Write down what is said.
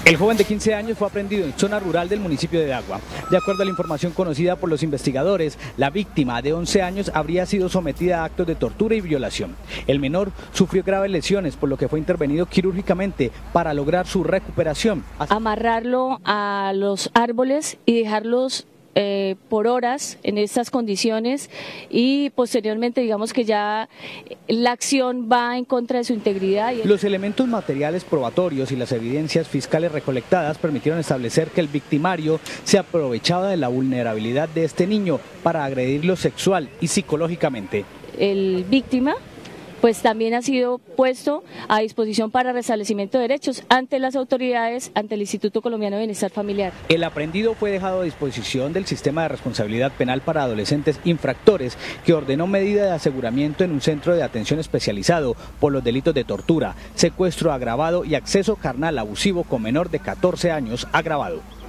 El joven de 15 años fue aprehendido en zona rural del municipio de Dagua. De acuerdo a la información conocida por los investigadores, la víctima de 11 años habría sido sometida a actos de tortura y violación. El menor sufrió graves lesiones, por lo que fue intervenido quirúrgicamente para lograr su recuperación. Amarrarlo a los árboles y dejarlos por horas en estas condiciones, y posteriormente digamos que ya la acción va en contra de su integridad. Los elementos materiales probatorios y las evidencias fiscales recolectadas permitieron establecer que el victimario se aprovechaba de la vulnerabilidad de este niño para agredirlo sexual y psicológicamente. El víctima pues también ha sido puesto a disposición para restablecimiento de derechos ante las autoridades, ante el Instituto Colombiano de Bienestar Familiar. El aprehendido fue dejado a disposición del Sistema de Responsabilidad Penal para Adolescentes Infractores, que ordenó medida de aseguramiento en un centro de atención especializado por los delitos de tortura, secuestro agravado y acceso carnal abusivo con menor de 14 años agravado.